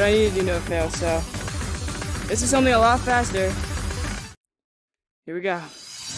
I need to do no fail, so this is something a lot faster. Here we go.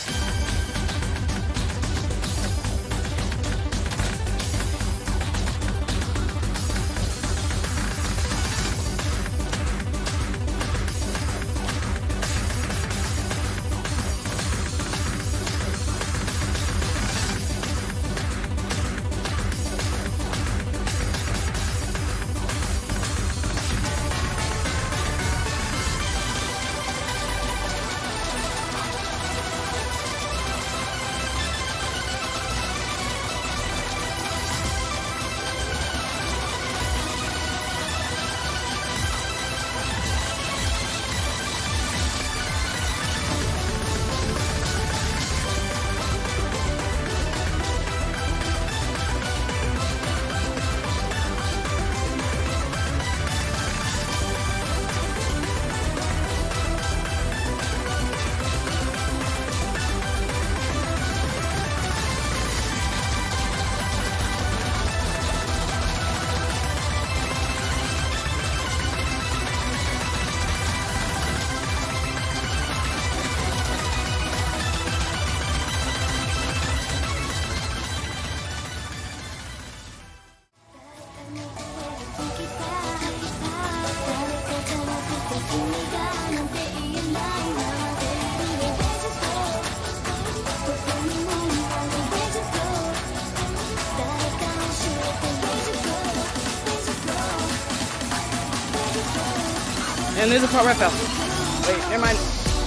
And there's a part where I fell. Wait, never mind.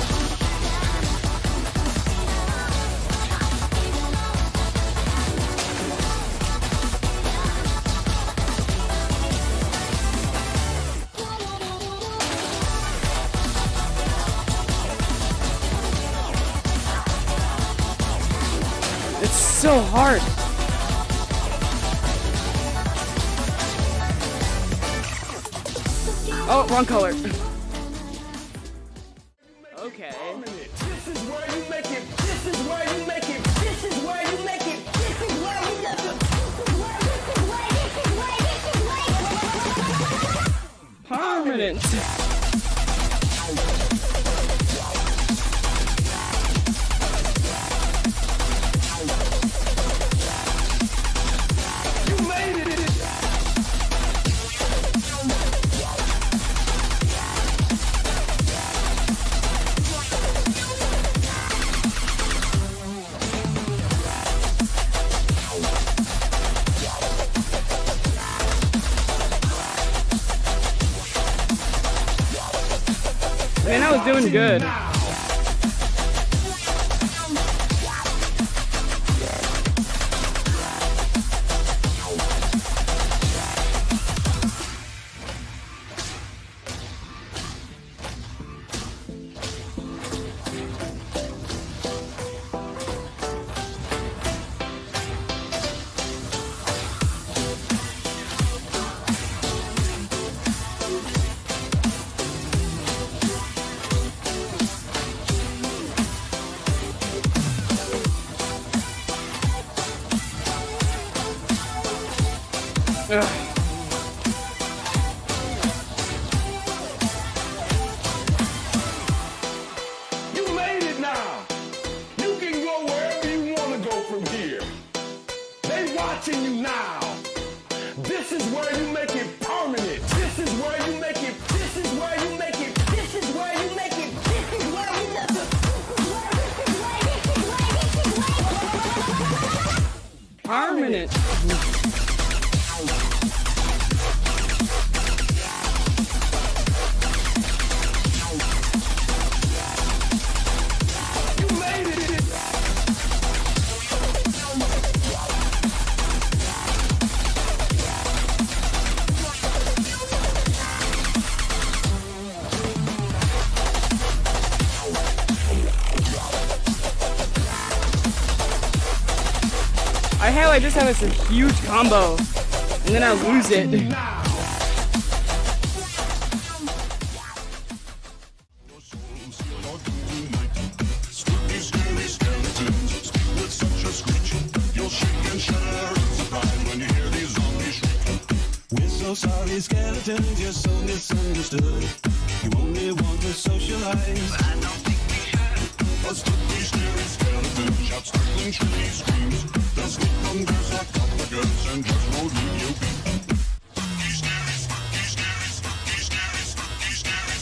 It's so hard. Oh, wrong color. Okay. This is where you make it. This is where you make it. This is where you make it. This is where you make it. Permanent. You made it. Man, I was doing good. Ugh. You made it now. You can go wherever you want to go from here. They watching you now. This is where you make it permanent. This is where you make it. This is where you make it. This is where you make it. This is where you make it. Permanent. I just have a huge combo, and then I lose it. We're so sorry skeletons, you're so misunderstood. You only want to socialize, but I don't think we should. Let's put these scary skeletons, shout startling shrilly screams. They'll sneak under sarcophagus and just won't leave you be. These scary, spooky, scary, spooky, scary, spooky, scary,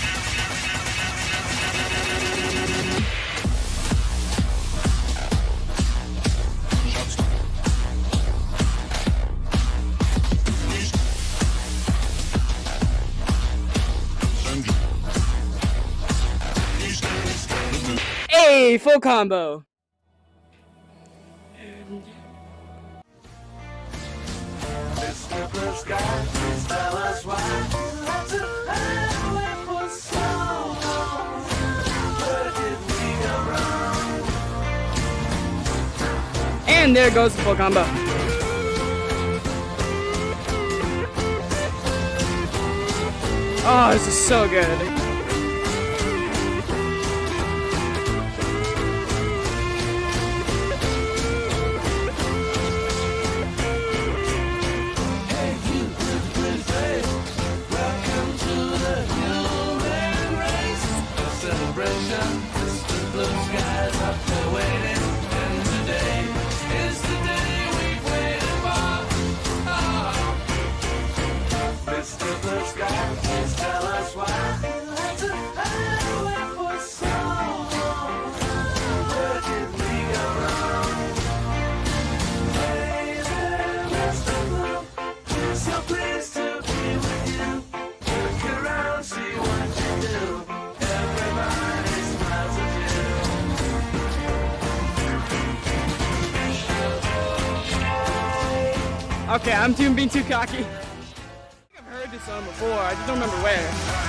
Hey, full combo. Mr. Blue Sky, please tell us why you had to hide away for so long. Where did we go wrong? And there goes the full combo. Oh, this is so good. Okay, I'm being too cocky. I think I've heard this song before, I just don't remember where.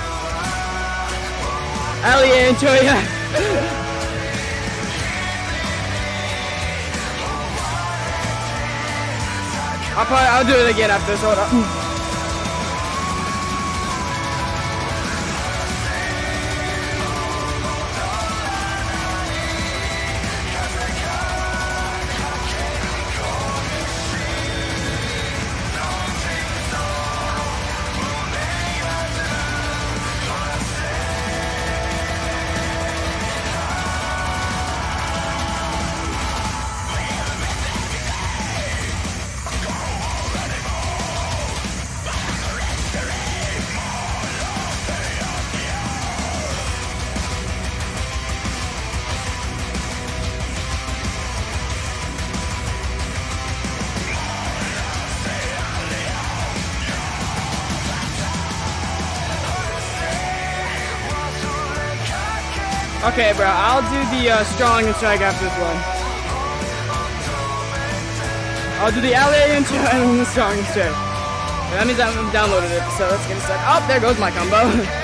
Ellie, enjoy ya. I'll do it again after this, hold up. Okay, bro, I'll do the strong and strike after this one. I'll do the LA intro and then the strong and strike. That means I've downloaded it, so let's get started. Oh, there goes my combo.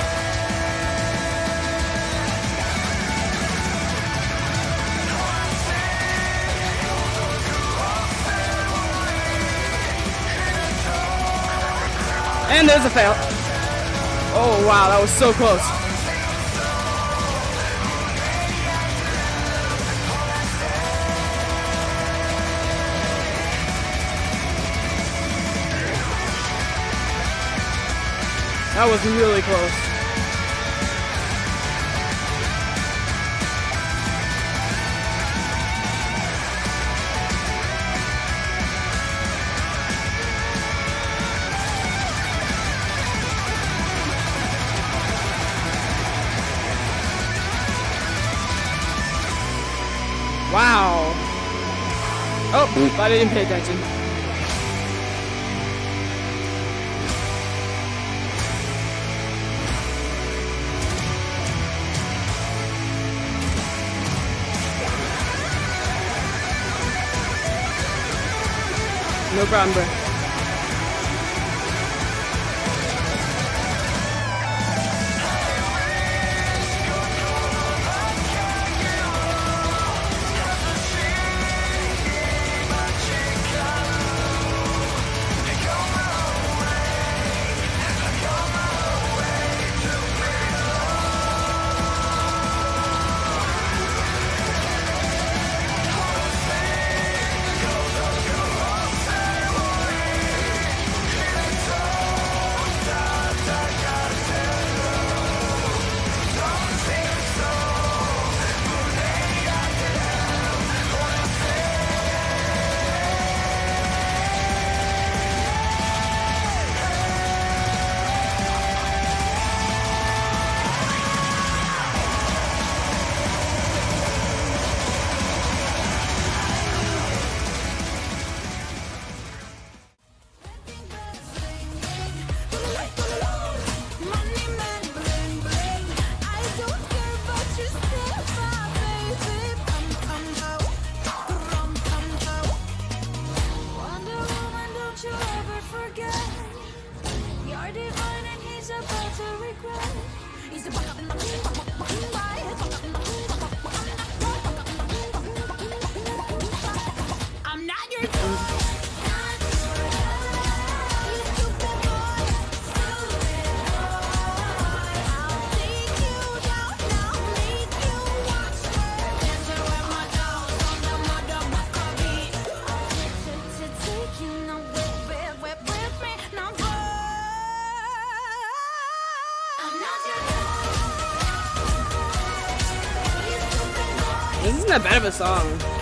And there's a fail. Oh, wow, that was so close. That was really close. Wow. Oh, I didn't pay attention. No problem, bro. I'm not your dog. This isn't that bad of a song.